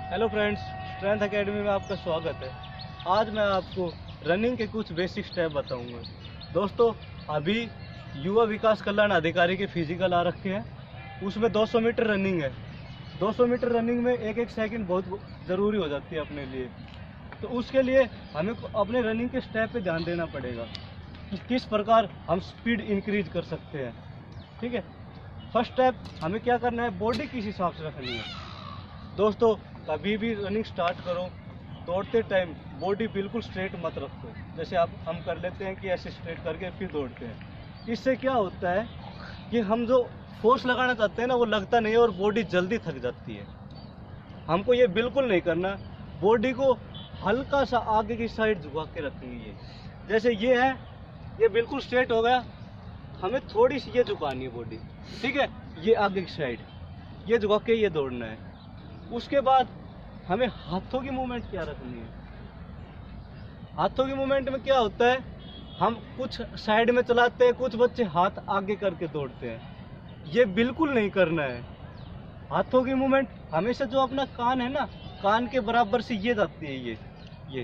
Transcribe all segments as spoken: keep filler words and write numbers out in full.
Hello friends, strength academy में आपका स्वागत है। आज मैं आपको रनिंग के कुछ बेसिक स्टेप बताऊंगा। दोस्तों, अभी युवा विकास कल्याण अधिकारी के फिजिकल आ रखे हैं, उसमें दो सौ मीटर रनिंग है। दो सौ मीटर रनिंग में एक एक सेकंड बहुत ज़रूरी हो जाती है अपने लिए। तो उसके लिए हमें अपने रनिंग के स्टेप पे ध्यान देना पड़ेगा कि किस प्रकार हम स्पीड इंक्रीज कर सकते हैं। ठीक है, फर्स्ट स्टेप हमें क्या करना है, बॉडी किस हिसाब से रखनी है। दोस्तों, कभी भी रनिंग स्टार्ट करो, दौड़ते टाइम बॉडी बिल्कुल स्ट्रेट मत रखो। जैसे आप हम कर लेते हैं कि ऐसे स्ट्रेट करके फिर दौड़ते हैं। इससे क्या होता है कि हम जो फोर्स लगाना चाहते हैं ना, वो लगता नहीं है और बॉडी जल्दी थक जाती है। हमको ये बिल्कुल नहीं करना। बॉडी को हल्का सा आगे की साइड झुका के रखनी है। जैसे ये है, ये बिल्कुल स्ट्रेट हो गया, हमें थोड़ी सी ये झुकानी है बॉडी। ठीक है, ये आगे की साइड ये झुका के ये दौड़ना है। उसके बाद हमें हाथों की मूवमेंट क्या रखनी है। हाथों की मूवमेंट में क्या होता है, हम कुछ साइड में चलाते हैं, कुछ बच्चे हाथ आगे करके दौड़ते हैं। ये बिल्कुल नहीं करना है। हाथों की मूवमेंट हमेशा जो अपना कान है ना, कान के बराबर से ये जाती है। ये ये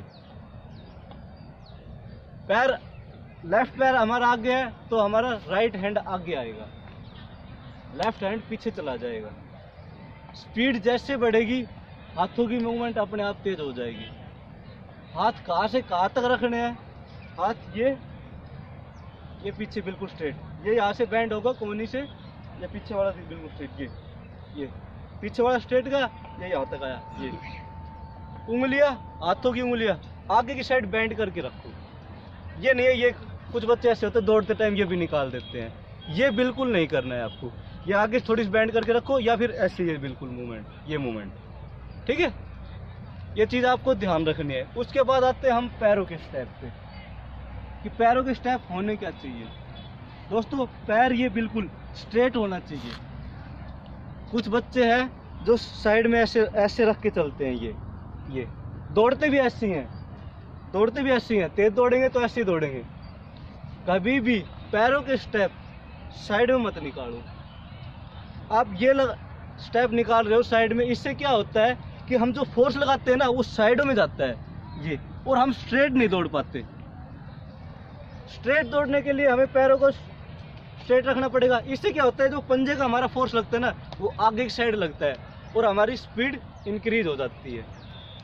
पैर, लेफ्ट पैर हमारा आगे है तो हमारा राइट हैंड आगे आएगा, लेफ्ट हैंड पीछे चला जाएगा। स्पीड जैसे बढ़ेगी, हाथों की मूवमेंट अपने आप तेज हो जाएगी। हाथ कहाँ से कहाँ तक रखने हैं, हाथ ये ये पीछे बिल्कुल स्ट्रेट, ये यहाँ से बैंड होगा कोहनी से, ये पीछे वाला बिल्कुल स्ट्रेट, ये ये पीछे वाला स्ट्रेट गया, ये यहाँ तक आया। ये उंगलियां, हाथों की उंगलियां आगे की साइड बैंड करके रखो। ये नहीं है, ये कुछ बच्चे ऐसे होते हैं दौड़ते टाइम ये भी निकाल देते हैं। ये बिल्कुल नहीं करना है आपको। ये आगे थोड़ी सी बैंड करके रखो या फिर ऐसे ही बिल्कुल मूवमेंट, ये मूवमेंट। ठीक है, ये चीज़ आपको ध्यान रखनी है। उसके बाद आते हैं हम पैरों के स्टेप पे कि पैरों के स्टेप होने क्या चाहिए। दोस्तों, पैर ये बिल्कुल स्ट्रेट होना चाहिए। कुछ बच्चे हैं जो साइड में ऐसे ऐसे रख के चलते हैं, ये ये दौड़ते भी ऐसे हैं, दौड़ते भी ऐसे हैं। तेज दौड़ेंगे तो ऐसे ही दौड़ेंगे। कभी भी पैरों के स्टेप साइड में मत निकालो। आप ये लग स्टेप निकाल रहे हो साइड में, इससे क्या होता है कि हम जो फोर्स लगाते हैं ना, वो साइडों में जाता है ये, और हम स्ट्रेट नहीं दौड़ पाते। स्ट्रेट दौड़ने के लिए हमें पैरों को स्ट्रेट रखना पड़ेगा। इससे क्या होता है, जो पंजे का हमारा फोर्स लगता है ना, वो आगे की साइड लगता है और हमारी स्पीड इंक्रीज हो जाती है।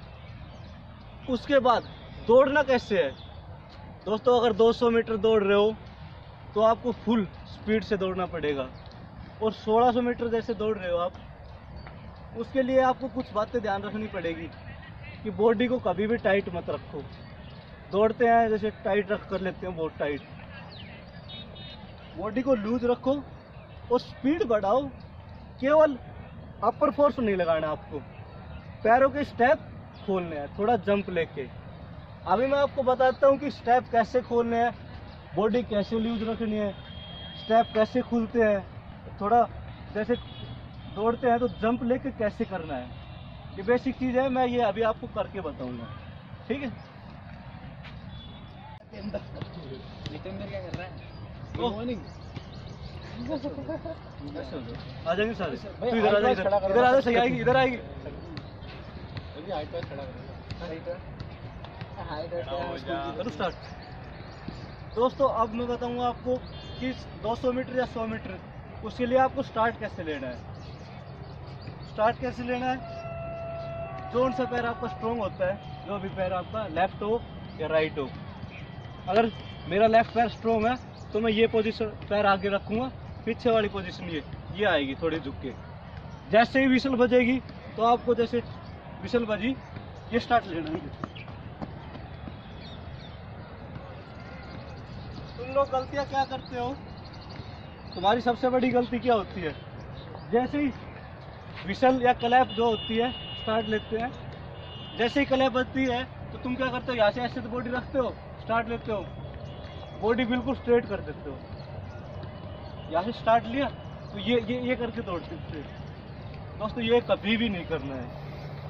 उसके बाद दौड़ना कैसे है दोस्तों, अगर दो सौ मीटर दौड़ रहे हो तो आपको फुल स्पीड से दौड़ना पड़ेगा। और सोलह सौ मीटर जैसे दौड़ रहे हो आप, उसके लिए आपको कुछ बातें ध्यान रखनी पड़ेगी कि बॉडी को कभी भी टाइट मत रखो। दौड़ते हैं जैसे टाइट रख कर लेते हैं, बहुत टाइट। बॉडी को लूज रखो और स्पीड बढ़ाओ। केवल अपर फोर्स नहीं लगाना आपको, पैरों के स्टेप खोलने हैं, थोड़ा जंप लेके। अभी मैं आपको बताता हूँ कि स्टेप कैसे खोलने हैं, बॉडी कैसे लूज रखनी है, स्टेप कैसे खुलते हैं। थोड़ा जैसे दौड़ते हैं तो जंप लेके कैसे करना है, ये बेसिक चीज़ है। मैं ये अभी आपको करके बताऊंगा। ठीक है, क्या कर रहा है? आ जाएंगे सारे। तू इधर आ जा, इधर इधर आ जा, सही आएगी, इधर आएगी। करो स्टार्ट। दोस्तों, अब मैं बताऊंगा आपको कि दो सौ मीटर या सौ मीटर, उसके लिए आपको स्टार्ट कैसे लेना है। स्टार्ट कैसे लेना है, कौन सा पैर आपका स्ट्रॉन्ग होता है, जो भी पैर आपका लेफ्ट हो या राइट हो। अगर मेरा लेफ्ट पैर स्ट्रॉन्ग है तो मैं ये पोजीशन पैर आगे रखूंगा, पीछे वाली पोजीशन ये ये आएगी थोड़ी झुक के। जैसे ही विसल बजेगी तो आपको जैसे विसल बजी ये स्टार्ट लेना है। तुम लोग गलतियां क्या करते हो, तुम्हारी सबसे बड़ी गलती क्या होती है, जैसे ही विसल या क्लैप जो होती है स्टार्ट लेते हैं, जैसे ही क्लैप बजती है तो तुम क्या करते हो, यहाँ से ऐसे तो बॉडी रखते हो, स्टार्ट लेते हो, बॉडी बिल्कुल स्ट्रेट कर देते हो। यहाँ से स्टार्ट लिया तो ये ये ये करके दौड़ते थे। दोस्तों, ये कभी भी नहीं करना है।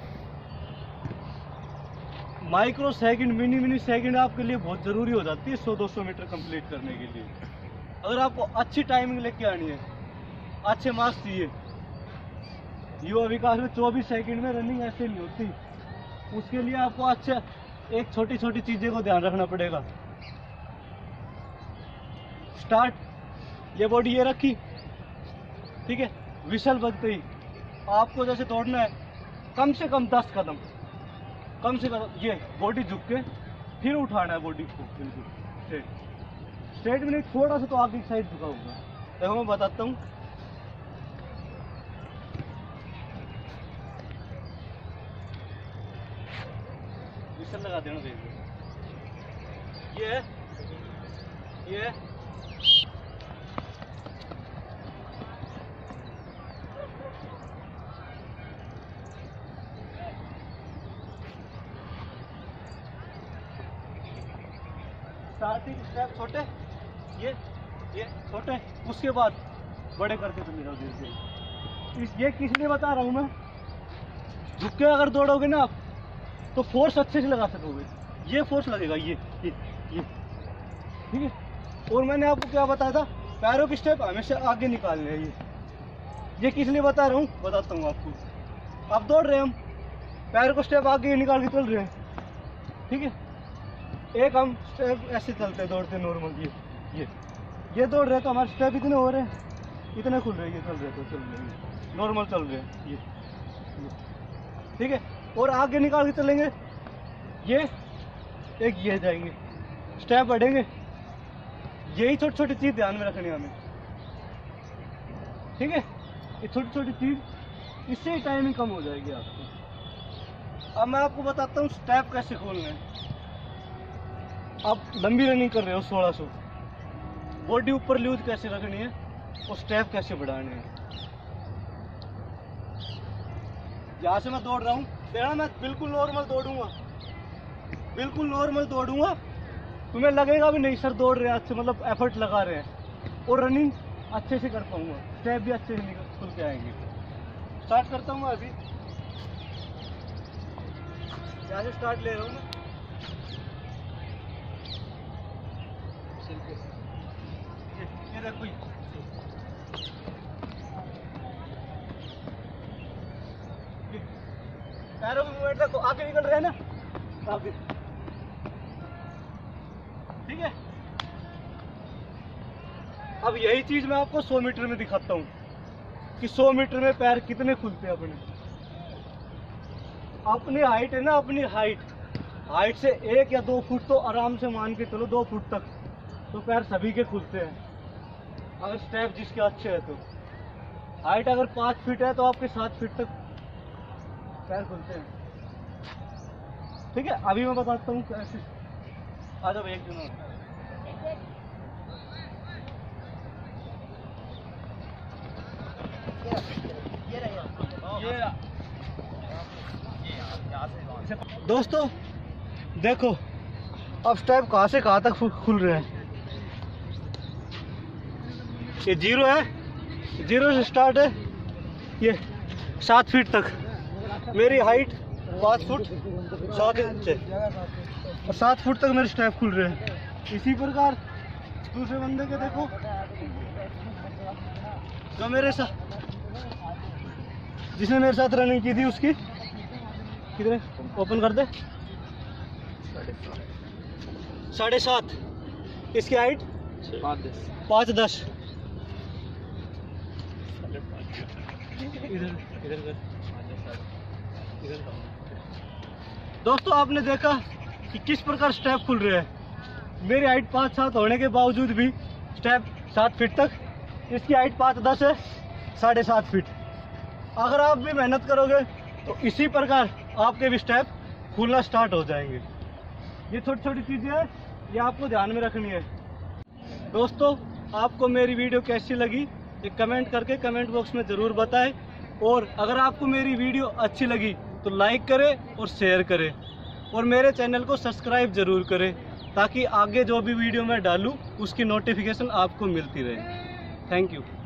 Microsecond, mini mini second आपके लिए बहुत ज़रूरी हो जाती है सौ दो सौ मीटर कंप्लीट करने के लिए। अगर आपको अच्छी टाइमिंग लेके आनी है, अच्छे मार्क्स चाहिए, युवा विकास में चौबीस सेकंड में रनिंग ऐसे नहीं होती। उसके लिए आपको अच्छा एक छोटी छोटी चीज़ें को ध्यान रखना पड़ेगा। स्टार्ट, ये बॉडी ये रखी, ठीक है। विशल बजते ही आपको जैसे दौड़ना है कम से कम दस कदम, कम से कम ये बॉडी झुक के फिर उठाना है बॉडी को बिल्कुल स्ट्रेट, स्ट्रेट में नहीं, थोड़ा सा तो आगे की साइड झुका होगा। देखो मैं बताता हूँ। विशल लगा देना देखो, ये है, ये है। स्टार्टिंग स्टेप छोटे, ये ये छोटे, उसके बाद बड़े करके चले जाओ धीरे धीरे। इस ये किस लिए बता रहा हूँ मैं, झुक के अगर दौड़ोगे ना आप तो फोर्स अच्छे से लगा सकोगे। ये फोर्स लगेगा, ये ये ये ठीक है। और मैंने आपको क्या बताया था, पैरों की स्टेप हमेशा आगे निकालने हैं। ये ये किस लिए बता रहा हूँ, बताता हूँ आपको। आप दौड़ रहे हैं, हम पैरों को स्टेप आगे निकाल के चल रहे हैं, ठीक है। एक हम स्टेप ऐसे चलते दौड़ते नॉर्मल, ये ये ये दौड़ रहे तो हमारे स्टेप इतने हो रहे हैं, इतने खुल रहे हैं, ये चल रहे तो चल रहे हैं नॉर्मल चल रहे हैं, ये ठीक है। और आगे निकाल के चलेंगे, ये एक ये जाएंगे, स्टेप बढ़ेंगे। यही छोटी छोटी चीज ध्यान में रखनी है हमें, ठीक है। ये छोटी छोटी चीज, इससे ही टाइमिंग कम हो जाएगी आपको। अब मैं आपको बताता हूँ स्टेप कैसे खोलना है। आप लंबी रनिंग कर रहे हो सोलह सौ, बॉडी ऊपर लूज कैसे रखनी है और स्टेप कैसे बढ़ाने हैं। यहाँ से मैं दौड़ रहा हूँ, देखना मैं बिल्कुल नॉर्मल दौड़ूंगा, बिल्कुल नॉर्मल दौड़ूंगा। तुम्हें लगेगा भी नहीं सर दौड़ रहे हैं अच्छे, मतलब एफर्ट लगा रहे हैं, और रनिंग अच्छे से कर पाऊंगा, स्टेप भी अच्छे से निकल खुल के आएंगे। स्टार्ट करता हूँ मैं अभी, यहाँ से स्टार्ट ले रहा हूँ मैं। ये देखो, पैरों की मूवमेंट देखो, आगे निकल रहे हैं ना आगे, ठीक है। अब यही चीज मैं आपको सौ मीटर में दिखाता हूँ कि सौ मीटर में पैर कितने खुलते हैं। अपने अपनी हाइट है ना, अपनी हाइट हाइट से एक या दो फुट तो आराम से मान के चलो, दो फुट तक तो पैर सभी के खुलते हैं अगर स्टेप जिसके अच्छे है तो। हाइट अगर पाँच फीट है तो आपके सात फीट तक पैर खुलते हैं, ठीक है। अभी मैं बताता हूँ कैसे। आ जाओ एक दिन, दोस्तों देखो अब स्टेप कहाँ से कहाँ तक खुल रहे हैं। ये जीरो है, जीरो से स्टार्ट है, ये सात फीट तक। मेरी हाइट पाँच फुट सात इंच है और सात फुट तक मेरे स्टेप खुल रहे हैं। इसी प्रकार दूसरे बंदे के देखो, जो मेरे साथ जिसने मेरे साथ रनिंग की थी उसकी कितने ओपन कर दे, साढ़े सात। इसकी हाइट पाँच दस। इधर इधर कर, इधर। दोस्तों आपने देखा कि किस प्रकार स्टेप खुल रहे हैं। मेरी हाइट पाँच सात होने के बावजूद भी स्टेप सात फीट तक, इसकी हाइट पाँच दस है, साढ़े सात फीट। अगर आप भी मेहनत करोगे तो इसी प्रकार आपके भी स्टेप खुलना स्टार्ट हो जाएंगे। ये छोटी छोटी चीज़ें हैं, ये आपको ध्यान में रखनी है। दोस्तों आपको मेरी वीडियो कैसी लगी ये कमेंट करके कमेंट बॉक्स में ज़रूर बताएं, और अगर आपको मेरी वीडियो अच्छी लगी तो लाइक करें और शेयर करें, और मेरे चैनल को सब्सक्राइब ज़रूर करें ताकि आगे जो भी वीडियो मैं डालूँ उसकी नोटिफिकेशन आपको मिलती रहे। Thank you.